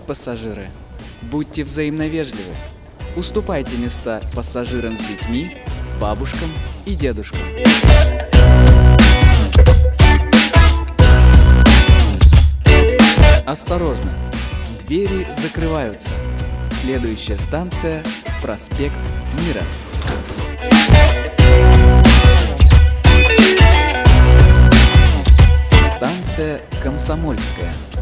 пассажиры, будьте взаимно вежливы. Уступайте места пассажирам с детьми, бабушкам и дедушкам. Осторожно! Двери закрываются. Следующая станция – проспект Мира. Станция Комсомольская.